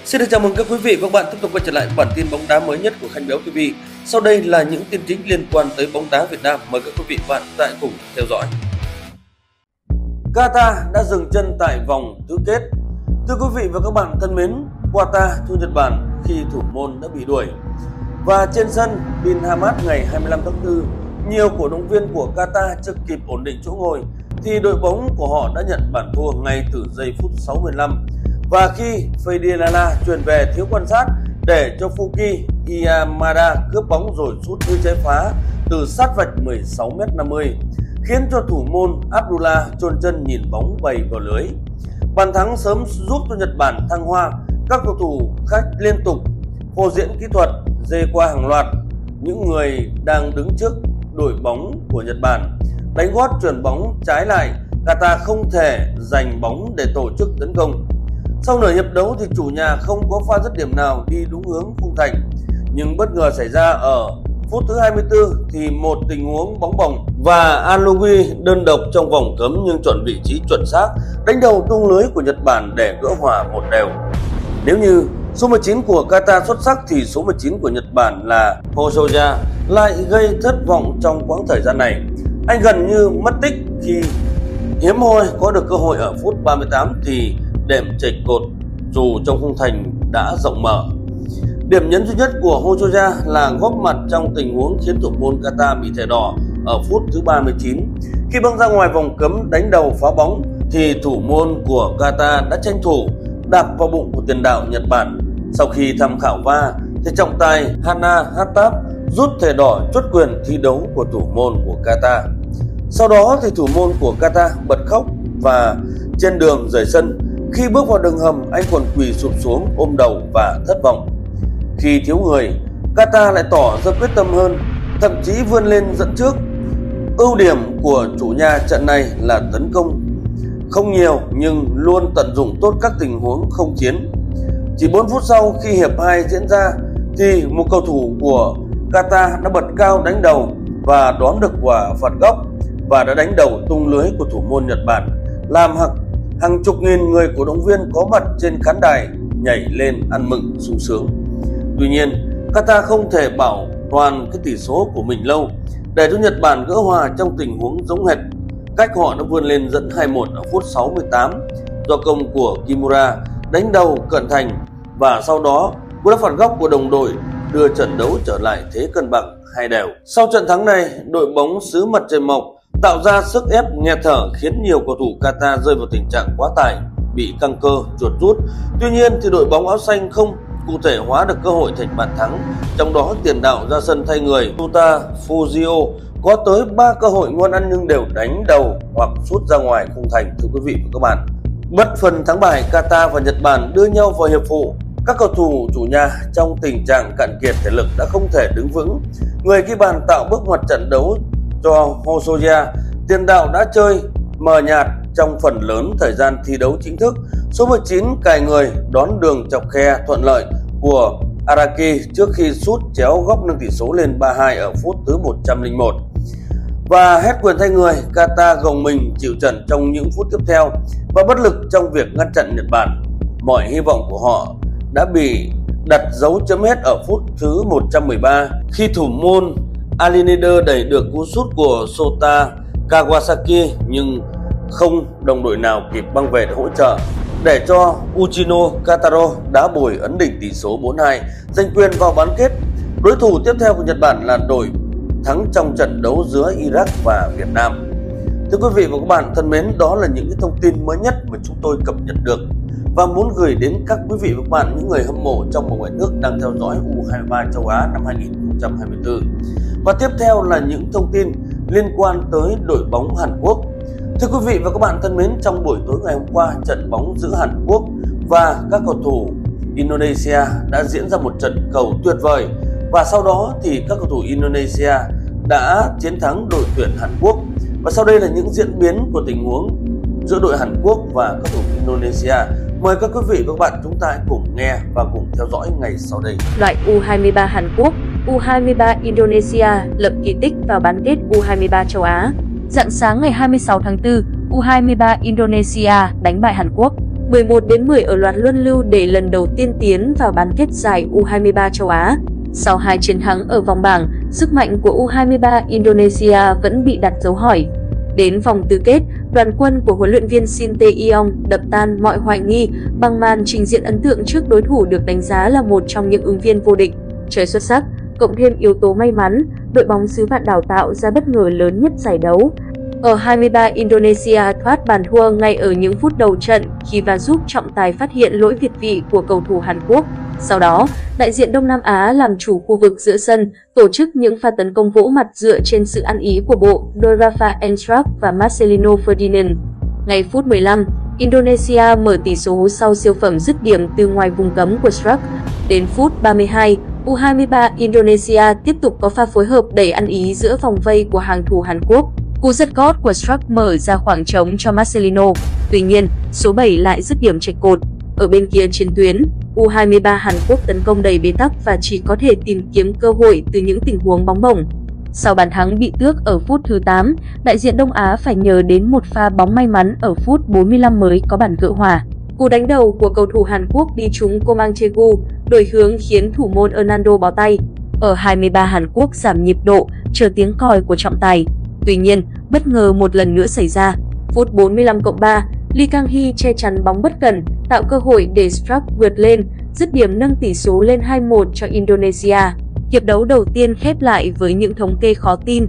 Xin được chào mừng các quý vị và các bạn tiếp tục quay trở lại bản tin bóng đá mới nhất của Khanh Béo TV. Sau đây là những tin chính liên quan tới bóng đá Việt Nam. Mời các quý vị và các bạn cùng theo dõi. Qatar đã dừng chân tại vòng tứ kết. Thưa quý vị và các bạn thân mến, Qatar thua Nhật Bản khi thủ môn đã bị đuổi. Và trên sân Bin Hamad ngày 25 tháng 4, nhiều cổ động viên của Qatar chưa kịp ổn định chỗ ngồi thì đội bóng của họ đã nhận bàn thua ngay từ giây phút 65. Và khi Fedielala chuyền về thiếu quan sát để cho Fuki Yamada cướp bóng rồi sút như trái phá từ sát vạch 16m50, khiến cho thủ môn Abdullah chôn chân nhìn bóng bay vào lưới. Bàn thắng sớm giúp cho Nhật Bản thăng hoa, các cầu thủ khách liên tục phô diễn kỹ thuật, dê qua hàng loạt những người đang đứng trước đội bóng của Nhật Bản. Đánh gót chuyền bóng trái lại, Qatar không thể giành bóng để tổ chức tấn công. Sau nửa hiệp đấu thì chủ nhà không có pha dứt điểm nào đi đúng hướng khung thành. Nhưng bất ngờ xảy ra ở phút thứ 24 thì một tình huống bóng bổng và Alogui đơn độc trong vòng cấm nhưng chọn vị trí chuẩn xác đánh đầu tung lưới của Nhật Bản để gỡ hòa 1-1. Nếu như số 19 của Qatar xuất sắc thì số 19 của Nhật Bản là Hosoya lại gây thất vọng trong quãng thời gian này. Anh gần như mất tích khi hiếm hoi có được cơ hội ở phút 38 thì đệm chệch cột dù trong khung thành đã rộng mở. Điểm nhấn duy nhất của Hosoya là góp mặt trong tình huống khiến thủ môn Qatar bị thẻ đỏ ở phút thứ 39. Khi băng ra ngoài vòng cấm đánh đầu phá bóng thì thủ môn của Qatar đã tranh thủ đạp vào bụng của tiền đạo Nhật Bản. Sau khi tham khảo VAR thì trọng tài Hana Hattab rút thẻ đỏ chốt quyền thi đấu của thủ môn của Qatar. Sau đó thì thủ môn của Qatar bật khóc và trên đường rời sân. Khi bước vào đường hầm, anh còn quỳ sụp xuống ôm đầu và thất vọng. Khi thiếu người, Qatar lại tỏ ra quyết tâm hơn, thậm chí vươn lên dẫn trước. Ưu điểm của chủ nhà trận này là tấn công không nhiều nhưng luôn tận dụng tốt các tình huống không chiến. Chỉ 4 phút sau khi hiệp 2 diễn ra thì một cầu thủ của Qatar đã bật cao đánh đầu và đón được quả phạt góc và đã đánh đầu tung lưới của thủ môn Nhật Bản, làm hàng chục nghìn người cổ động viên có mặt trên khán đài nhảy lên ăn mừng sung sướng. Tuy nhiên, Qatar không thể bảo toàn cái tỷ số của mình lâu để cho Nhật Bản gỡ hòa trong tình huống giống hệt. Cách họ đã vươn lên dẫn 2-1 ở phút 68 do công của Kimura đánh đầu cận thành và sau đó cú đá phạt góc của đồng đội đưa trận đấu trở lại thế cân bằng 2-2. Sau trận thắng này, đội bóng xứ mặt trời mọc tạo ra sức ép nghẹt thở khiến nhiều cầu thủ Qatar rơi vào tình trạng quá tải, bị căng cơ, chuột rút. Tuy nhiên thì đội bóng áo xanh không cụ thể hóa được cơ hội thành bàn thắng, trong đó tiền đạo ra sân thay người Tuta Fujio có tới 3 cơ hội ngon ăn nhưng đều đánh đầu hoặc sút ra ngoài khung thành. Thưa quý vị và các bạn, bất phân thắng bại, Qatar và Nhật Bản đưa nhau vào hiệp phụ. Các cầu thủ chủ nhà trong tình trạng cạn kiệt thể lực đã không thể đứng vững. Người ghi bàn tạo bước ngoặt trận đấu cho Hosoya, tiền đạo đã chơi mờ nhạt trong phần lớn thời gian thi đấu chính thức. Số 19 cài người đón đường chọc khe thuận lợi của Araki trước khi sút chéo góc nâng tỷ số lên 3-2 ở phút thứ 101. Và hết quyền thay người, Qatar gồng mình chịu trận trong những phút tiếp theo và bất lực trong việc ngăn chặn Nhật Bản. Mọi hy vọng của họ đã bị đặt dấu chấm hết ở phút thứ 113 khi thủ môn Alinader đẩy được cú sút của Sota Kawasaki nhưng không đồng đội nào kịp băng về để hỗ trợ, để cho Uchino Kataro đá bồi ấn định tỷ số 4-2, giành quyền vào bán kết. Đối thủ tiếp theo của Nhật Bản là đội thắng trong trận đấu giữa Iraq và Việt Nam. Thưa quý vị và các bạn thân mến, đó là những cái thông tin mới nhất mà chúng tôi cập nhật được và muốn gửi đến các quý vị và các bạn, những người hâm mộ trong và ngoài nước đang theo dõi U23 châu Á năm 2024. Và tiếp theo là những thông tin liên quan tới đội bóng Hàn Quốc. Thưa quý vị và các bạn thân mến, trong buổi tối ngày hôm qua, trận bóng giữa Hàn Quốc và các cầu thủ Indonesia đã diễn ra một trận cầu tuyệt vời và sau đó thì các cầu thủ Indonesia đã chiến thắng đội tuyển Hàn Quốc. Và sau đây là những diễn biến của tình huống giữa đội Hàn Quốc và các cầu thủ Indonesia. Mời các quý vị và các bạn chúng ta cùng nghe và cùng theo dõi ngay sau đây. Loại U23 Hàn Quốc, U23 Indonesia lập kỳ tích vào bán kết U23 châu Á. Rạng sáng ngày 26 tháng 4, U23 Indonesia đánh bại Hàn Quốc 11-10 ở loạt luân lưu để lần đầu tiên tiến vào bán kết giải U23 châu Á. Sau 2 chiến thắng ở vòng bảng, sức mạnh của U23 Indonesia vẫn bị đặt dấu hỏi. Đến vòng tứ kết, đoàn quân của huấn luyện viên Shin Tae-yong đập tan mọi hoài nghi bằng màn trình diễn ấn tượng trước đối thủ được đánh giá là một trong những ứng viên vô địch. Chơi xuất sắc, cộng thêm yếu tố may mắn, đội bóng xứ Vạn Đảo tạo ra bất ngờ lớn nhất giải đấu. Ở 23, Indonesia thoát bàn thua ngay ở những phút đầu trận khi và giúp trọng tài phát hiện lỗi việt vị của cầu thủ Hàn Quốc. Sau đó, đại diện Đông Nam Á làm chủ khu vực giữa sân, tổ chức những pha tấn công vỗ mặt dựa trên sự ăn ý của bộ đôi Rafa Enstruck và Marcelino Ferdinand. Ngay phút 15, Indonesia mở tỷ số sau siêu phẩm dứt điểm từ ngoài vùng cấm của Struck. Đến phút 32, U23 Indonesia tiếp tục có pha phối hợp đầy ăn ý giữa vòng vây của hàng thủ Hàn Quốc. Cú giật gót của Struck mở ra khoảng trống cho Marcelino. Tuy nhiên, số 7 lại dứt điểm chệch cột. Ở bên kia chiến tuyến, U23 Hàn Quốc tấn công đầy bế tắc và chỉ có thể tìm kiếm cơ hội từ những tình huống bóng bổng. Sau bàn thắng bị tước ở phút thứ 8, đại diện Đông Á phải nhờ đến một pha bóng may mắn ở phút 45 mới có bàn gỡ hòa. Cú đánh đầu của cầu thủ Hàn Quốc đi trúng Komang Chae-gu, đổi hướng khiến thủ môn Hernando bó tay. Ở 23 Hàn Quốc giảm nhịp độ, chờ tiếng còi của trọng tài. Tuy nhiên, bất ngờ một lần nữa xảy ra. Phút 45+3, Lee Kang-hee che chắn bóng bất cẩn, tạo cơ hội để Struck vượt lên, dứt điểm nâng tỷ số lên 2-1 cho Indonesia. Hiệp đấu đầu tiên khép lại với những thống kê khó tin.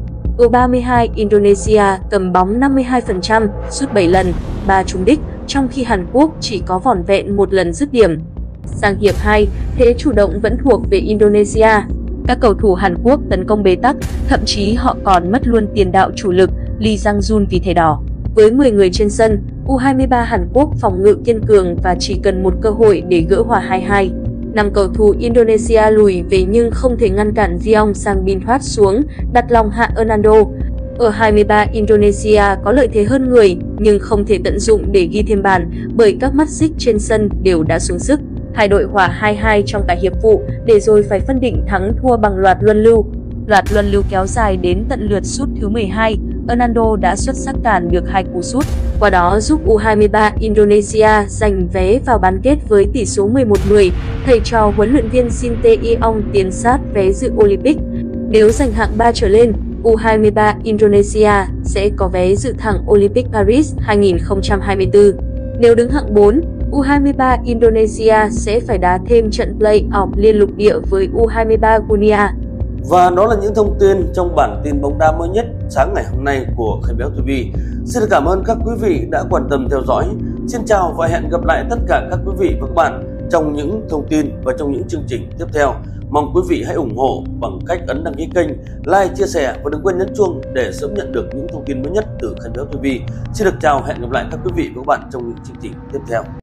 U32 Indonesia cầm bóng 52%, sút 7 lần, 3 trúng đích, trong khi Hàn Quốc chỉ có vỏn vẹn một lần dứt điểm. Sang hiệp 2, thế chủ động vẫn thuộc về Indonesia. Các cầu thủ Hàn Quốc tấn công bế tắc, thậm chí họ còn mất luôn tiền đạo chủ lực Lee Sang-jun vì thẻ đỏ. Với 10 người trên sân, U23 Hàn Quốc phòng ngự kiên cường và chỉ cần một cơ hội để gỡ hòa 2-2. 5 cầu thủ Indonesia lùi về nhưng không thể ngăn cản Jeong Sang Bin thoát xuống, đặt lòng hạ Hernando. Ở 23, Indonesia có lợi thế hơn người nhưng không thể tận dụng để ghi thêm bàn bởi các mắt xích trên sân đều đã xuống sức. Hai đội hòa 2-2 trong cả hiệp phụ để rồi phải phân định thắng thua bằng loạt luân lưu. Loạt luân lưu kéo dài đến tận lượt sút thứ 12, Hernando đã xuất sắc cản được 2 cú sút, qua đó giúp U23 Indonesia giành vé vào bán kết với tỷ số 11-10. Thầy trò huấn luyện viên Shin Tae-yong tiến sát vé dự Olympic. Nếu giành hạng 3 trở lên, U23 Indonesia sẽ có vé dự thẳng Olympic Paris 2024. Nếu đứng hạng 4, U23 Indonesia sẽ phải đá thêm trận play-off liên lục địa với U23 Guinea. Và đó là những thông tin trong bản tin bóng đá mới nhất sáng ngày hôm nay của Khay Béo TV. Xin cảm ơn các quý vị đã quan tâm theo dõi. Xin chào và hẹn gặp lại tất cả các quý vị và các bạn trong những thông tin và trong những chương trình tiếp theo. Mong quý vị hãy ủng hộ bằng cách ấn đăng ký kênh, like, chia sẻ và đừng quên nhấn chuông để sớm nhận được những thông tin mới nhất từ Khay Béo TV. Xin được chào, hẹn gặp lại các quý vị và các bạn trong những chương trình tiếp theo.